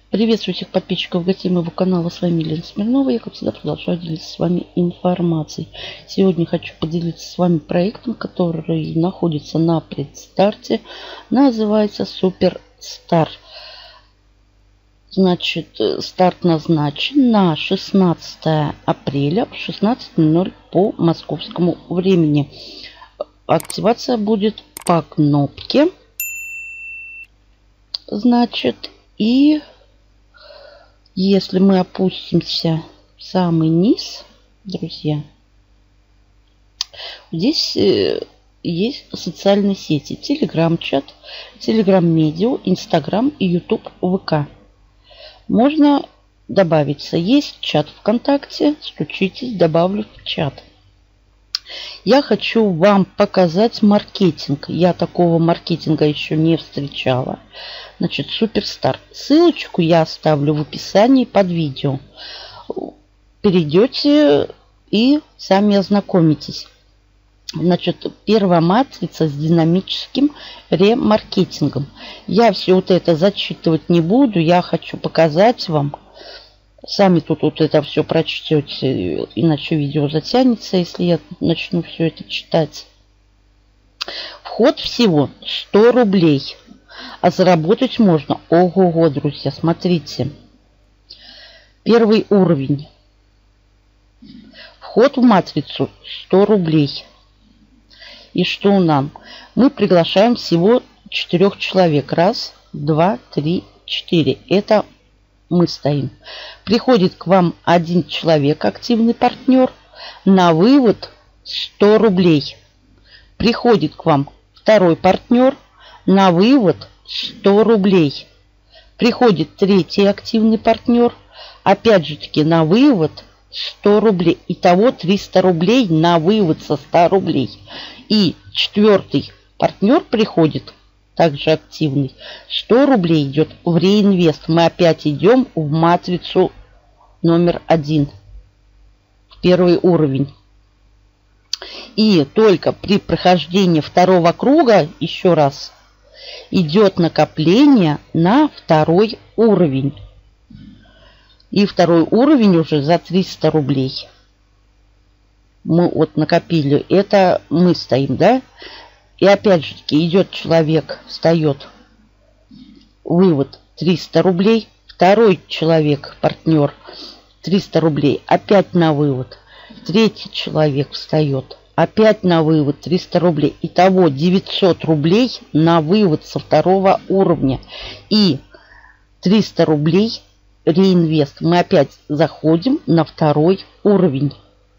Приветствую всех подписчиков, гостей моего канала. С вами Елена Смирнова. Я, как всегда, продолжаю делиться с вами информацией. Сегодня хочу поделиться с вами проектом, который находится на предстарте. Называется Суперстар. Значит, старт назначен на 16 апреля в 16:00 по московскому времени. Активация будет по кнопке. Значит, и если мы опустимся в самый низ, друзья, здесь есть социальные сети: Telegram-чат, Telegram-медиа, Instagram и YouTube, ВК. Можно добавиться. Есть чат ВКонтакте. Стучитесь, добавлю в чат. Я хочу вам показать маркетинг. Я такого маркетинга еще не встречала. Значит, Суперстар. Ссылочку я оставлю в описании под видео. Перейдете и сами ознакомитесь. Значит, первая матрица с динамическим ремаркетингом. Я все вот это зачитывать не буду. Я хочу показать вам. Сами тут вот это все прочтете, иначе видео затянется, если я начну все это читать. Вход всего 100 рублей. А заработать можно. Ого-го, друзья, смотрите. Первый уровень. Вход в матрицу 100 рублей. И что нам? Мы приглашаем всего 4 человек. Раз, два, три, 4. Это мы стоим. Приходит к вам один человек, активный партнер. На вывод 100 рублей. Приходит к вам второй партнер. На вывод 100 рублей. Приходит третий активный партнер. Опять же таки на вывод 100 рублей. Итого 300 рублей на вывод со 100 рублей. И четвертый партнер приходит, также активный. 100 рублей идет в реинвест. Мы опять идем в матрицу номер 1. В первый уровень. И только при прохождении второго круга, еще раз, идет накопление на второй уровень. И второй уровень уже за 300 рублей. Мы вот накопили. Это мы стоим, да? И опять же таки идет человек, встает. Вывод 300 рублей. Второй человек, партнер, 300 рублей. Опять на вывод. Третий человек встает. Опять на вывод 300 рублей. Итого 900 рублей на вывод со второго уровня. И 300 рублей реинвест. Мы опять заходим на второй уровень.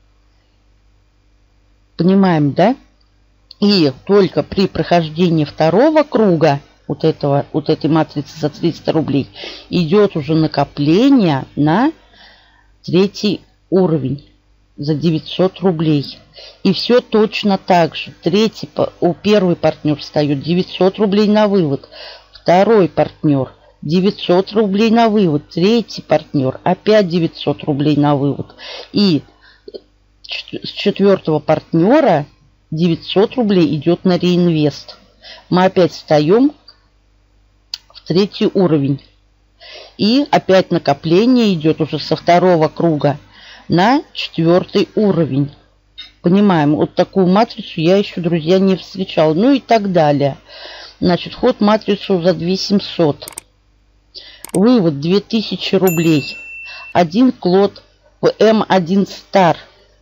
Понимаем, да? И только при прохождении второго круга вот этой матрицы за 300 рублей идет уже накопление на третий уровень за 900 рублей. И все точно так же. Первый партнер встает 900 рублей на вывод. Второй партнер 900 рублей на вывод. Третий партнер опять 900 рублей на вывод. И с четвертого партнера 900 рублей идет на реинвест. Мы опять встаем в третий уровень. И опять накопление идет уже со второго круга на четвертый уровень. Понимаем, вот такую матрицу я еще, друзья, не встречал. Ну и так далее. Значит, вход в матрицу за 2700. Вывод 2000 рублей. Один клот в М1 Star.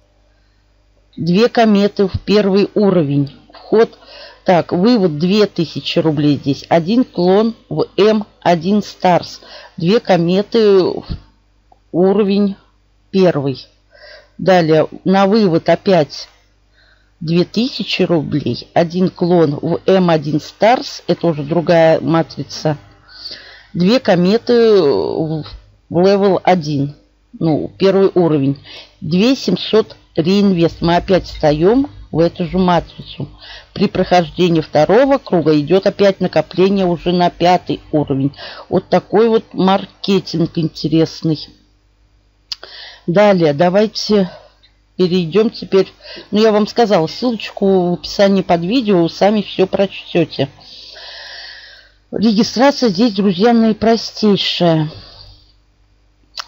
2 кометы в первый уровень. Вход. Так, вывод 2000 рублей здесь. Один клон в М1 Stars. 2 кометы в уровень первый. Далее на вывод опять 2000 рублей. Один клон в М1 Stars. Это уже другая матрица. 2 кометы в level 1. Ну, первый уровень. 2700 реинвест. Мы опять встаем в эту же матрицу. При прохождении второго круга идет опять накопление уже на 5 уровень. Вот такой вот маркетинг интересный. Далее давайте перейдем теперь. Ну, я вам сказала, ссылочку в описании под видео, вы сами все прочтете. Регистрация здесь, друзья, наипростейшая.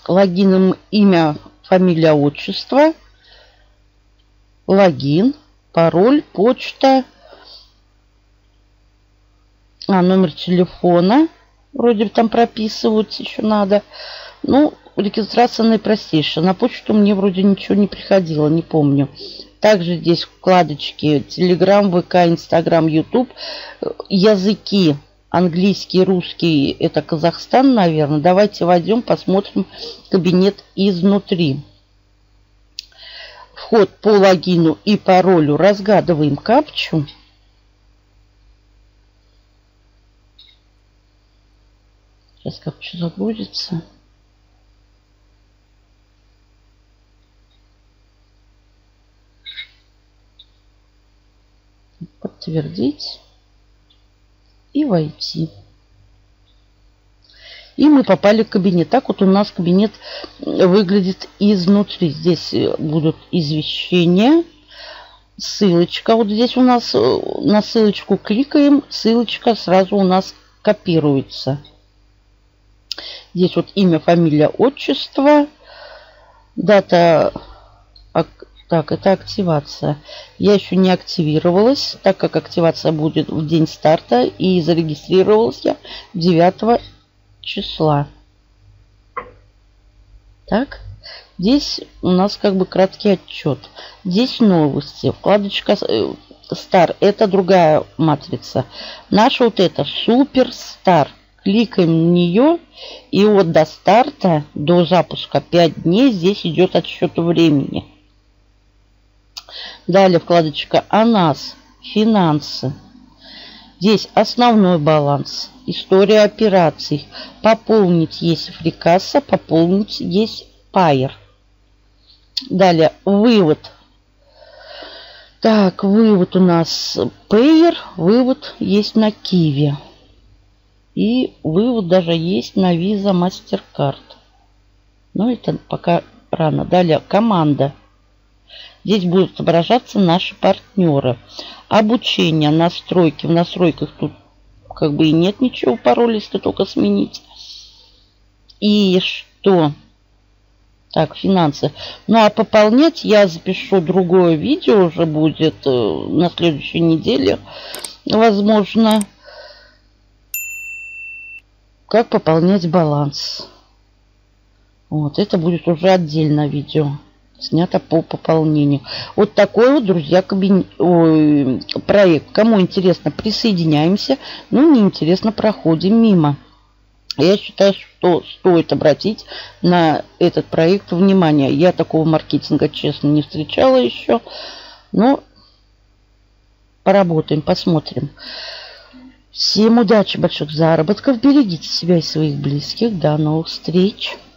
Логином имя, фамилия, отчество. Логин, пароль, почта. Номер телефона. Вроде там прописывать еще надо. Ну, регистрация наипростейшая. На почту мне вроде ничего не приходило, не помню. Также здесь вкладочки Telegram, ВК, Instagram, YouTube. Языки английский, русский, это Казахстан, наверное. Давайте войдем, посмотрим кабинет изнутри. Вход по логину и паролю. Разгадываем капчу. Сейчас капча загрузится. Подтвердить и войти. И мы попали в кабинет. Так вот у нас кабинет выглядит изнутри. Здесь будут извещения. Ссылочка. Вот здесь у нас на ссылочку кликаем. Ссылочка сразу у нас копируется. Здесь вот имя, фамилия, отчество. Дата. Так, это активация. Я еще не активировалась, так как активация будет в день старта. И зарегистрировалась я 9 числа. Так, здесь у нас как бы краткий отчет. Здесь новости. Вкладочка Star. Это другая матрица. Наша вот это Суперстар. Кликаем на нее. И вот до старта, до запуска 5 дней здесь идет отсчет времени. Далее вкладочка «О нас», «Финансы». Здесь основной баланс, история операций. Пополнить есть фрикасса, пополнить есть пайер. Далее вывод. Так, вывод у нас пайер, вывод есть на Киви. И вывод даже есть на Visa, MasterCard. Но это пока рано. Далее команда. Здесь будут отображаться наши партнеры. Обучение, настройки. В настройках тут как бы и нет ничего, пароль, если только сменить. И что? Так, финансы. Ну, а пополнять я запишу другое видео, уже будет на следующей неделе, возможно. Как пополнять баланс. Вот, это будет уже отдельно видео. Снято по пополнению. Вот такой вот, друзья, проект. Кому интересно, присоединяемся. Ну, неинтересно, проходим мимо. Я считаю, что стоит обратить на этот проект внимание. Я такого маркетинга, честно, не встречала еще. Но поработаем, посмотрим. Всем удачи, больших заработков. Берегите себя и своих близких. До новых встреч.